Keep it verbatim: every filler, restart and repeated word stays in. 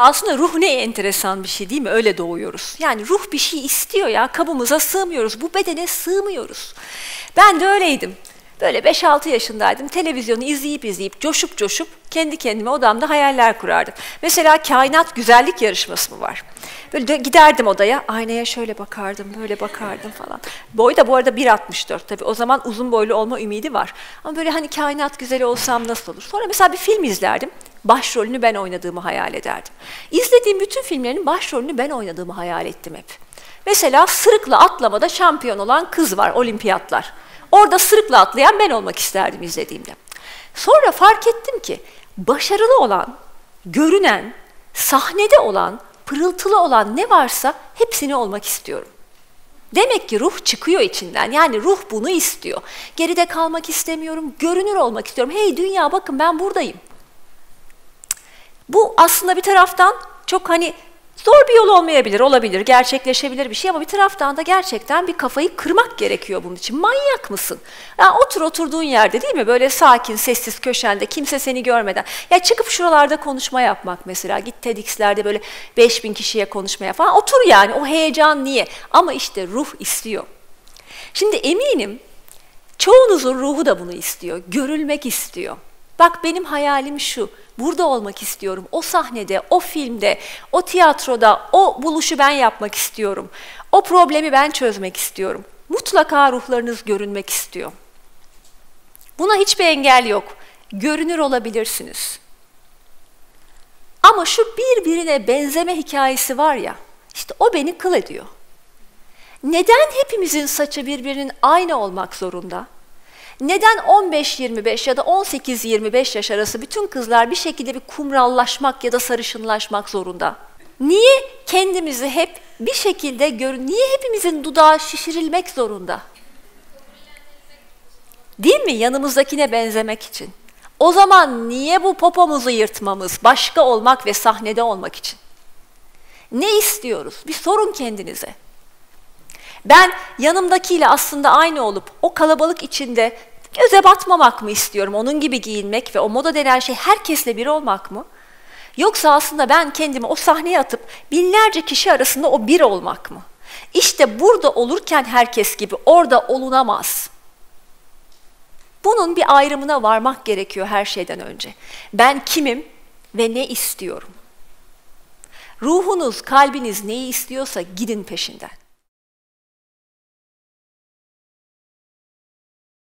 Aslında ruh ne enteresan bir şey değil mi? Öyle doğuyoruz. Yani ruh bir şey istiyor ya, kabımıza sığmıyoruz, bu bedene sığmıyoruz. Ben de öyleydim. Böyle beş altı yaşındaydım, televizyonu izleyip izleyip, coşup coşup kendi kendime odamda hayaller kurardım. Mesela kainat güzellik yarışması mı var? Böyle giderdim odaya, aynaya şöyle bakardım, böyle bakardım falan. Boy da bu arada bir altmış dört tabii, o zaman uzun boylu olma ümidi var. Ama böyle hani kainat güzeli olsam nasıl olur? Sonra mesela bir film izlerdim, başrolünü ben oynadığımı hayal ederdim. İzlediğim bütün filmlerin başrolünü ben oynadığımı hayal ettim hep. Mesela sırıkla atlamada şampiyon olan kız var, olimpiyatlar. Orada sırıkla atlayan ben olmak isterdim izlediğimde. Sonra fark ettim ki başarılı olan, görünen, sahnede olan, pırıltılı olan ne varsa hepsini olmak istiyorum. Demek ki ruh çıkıyor içinden. Yani ruh bunu istiyor. Geride kalmak istemiyorum, görünür olmak istiyorum. Hey dünya bakın ben buradayım. Bu aslında bir taraftan çok hani zor bir yol olmayabilir, olabilir, gerçekleşebilir bir şey ama bir taraftan da gerçekten bir kafayı kırmak gerekiyor bunun için. Manyak mısın? Yani otur oturduğun yerde değil mi? Böyle sakin, sessiz köşende, kimse seni görmeden. Ya çıkıp şuralarda konuşma yapmak mesela. Git TEDx'lerde böyle beş bin kişiye konuşmaya falan. Otur yani, o heyecan niye? Ama işte ruh istiyor. Şimdi eminim çoğunuzun ruhu da bunu istiyor, görülmek istiyor. Bak benim hayalim şu, burada olmak istiyorum, o sahnede, o filmde, o tiyatroda, o buluşu ben yapmak istiyorum, o problemi ben çözmek istiyorum. Mutlaka ruhlarınız görünmek istiyor. Buna hiçbir engel yok, görünür olabilirsiniz. Ama şu birbirine benzeme hikayesi var ya, işte o beni kıl ediyor. Neden hepimizin saçı birbirinin aynı olmak zorunda? Neden on beş yirmi beş ya da on sekiz yirmi beş yaş arası bütün kızlar bir şekilde bir kumrallaşmak ya da sarışınlaşmak zorunda? Niye kendimizi hep bir şekilde görün, niye hepimizin dudağı şişirilmek zorunda? Değil mi? Yanımızdakine benzemek için. O zaman niye bu popomuzu yırtmamız, başka olmak ve sahnede olmak için? Ne istiyoruz? Bir sorun kendinize. Ben yanımdakiyle aslında aynı olup o kalabalık içinde göze batmamak mı istiyorum? Onun gibi giyinmek ve o moda denen şey herkesle bir olmak mı? Yoksa aslında ben kendimi o sahneye atıp binlerce kişi arasında o bir olmak mı? İşte burada olurken herkes gibi orada olunamaz. Bunun bir ayrımına varmak gerekiyor her şeyden önce. Ben kimim ve ne istiyorum? Ruhunuz, kalbiniz neyi istiyorsa gidin peşinden.